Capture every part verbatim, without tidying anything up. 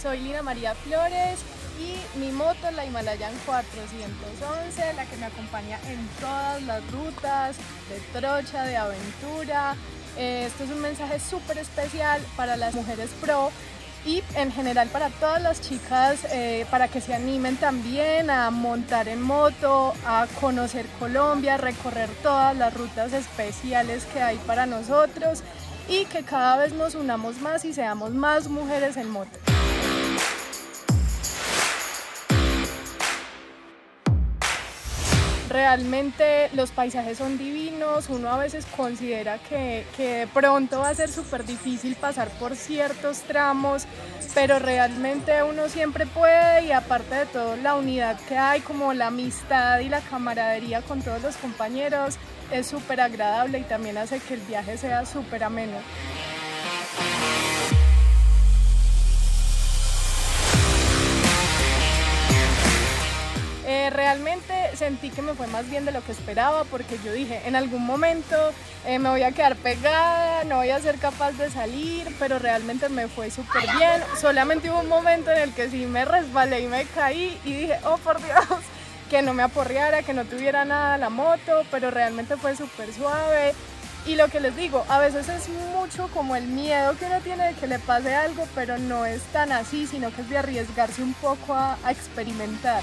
soy Lina María Flores y mi moto es la Himalayan cuatrocientos once, la que me acompaña en todas las rutas de trocha, de aventura. Eh, esto es un mensaje súper especial para las mujeres pro y en general para todas las chicas, eh, para que se animen también a montar en moto, a conocer Colombia, a recorrer todas las rutas especiales que hay para nosotros y que cada vez nos unamos más y seamos más mujeres en moto. Realmente los paisajes son divinos, uno a veces considera que, que de pronto va a ser súper difícil pasar por ciertos tramos, pero realmente uno siempre puede, y aparte de todo la unidad que hay, como la amistad y la camaradería con todos los compañeros, es súper agradable y también hace que el viaje sea súper ameno. Eh, realmente sentí que me fue más bien de lo que esperaba, porque yo dije, en algún momento eh, me voy a quedar pegada, no voy a ser capaz de salir, pero realmente me fue súper bien. Solamente hubo un momento en el que sí me resbalé y me caí y dije, oh por Dios, que no me aporreara, que no tuviera nada la moto, pero realmente fue súper suave. Y lo que les digo, a veces es mucho como el miedo que uno tiene de que le pase algo, pero no es tan así, sino que es de arriesgarse un poco a, a experimentar.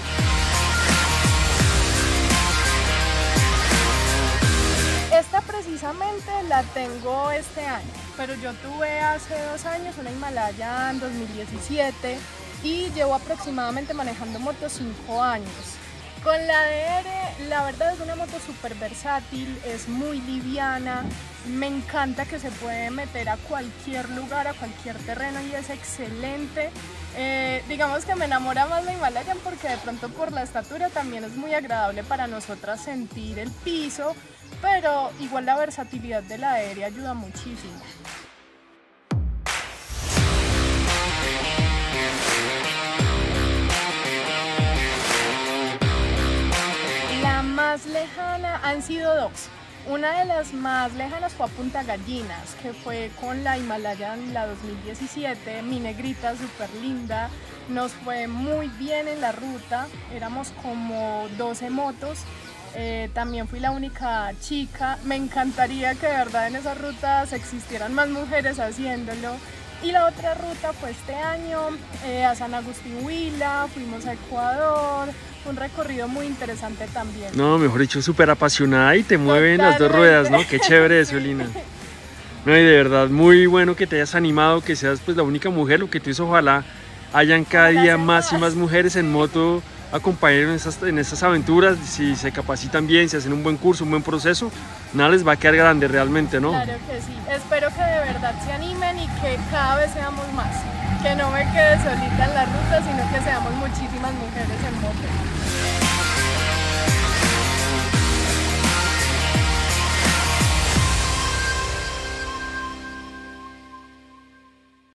Esta precisamente la tengo este año, pero yo tuve hace dos años una Himalayan dos mil diecisiete y llevo aproximadamente manejando moto cinco años. Con la D R, la verdad es una moto súper versátil, es muy liviana, me encanta que se puede meter a cualquier lugar, a cualquier terreno y es excelente. Eh, digamos que me enamora más la Himalayan porque de pronto por la estatura también es muy agradable para nosotras sentir el piso, pero igual la versatilidad de la D R ayuda muchísimo. La más lejana han sido dos. Una de las más lejanas fue a Punta Gallinas, que fue con la Himalayan, la dos mil diecisiete, mi negrita súper linda. Nos fue muy bien en la ruta, éramos como doce motos. Eh, también fui la única chica. Me encantaría que de verdad en esas rutas existieran más mujeres haciéndolo. Y la otra ruta fue este año eh, a San Agustín Huila, fuimos a Ecuador, un recorrido muy interesante también. No, mejor dicho, súper apasionada y te mueven las dos ruedas, ¿no? Qué chévere eso, Lina. No, y de verdad, muy bueno que te hayas animado, que seas pues la única mujer, lo que tú dices, ojalá hayan cada día más y más mujeres en moto acompañar en esas, en esas aventuras. Si se capacitan bien, si hacen un buen curso, un buen proceso, nada les va a quedar grande realmente, ¿no? Claro que sí, espero que de verdad se animen y que cada vez seamos más, que no me quede solita en la ruta, sino que seamos muchísimas mujeres en moto.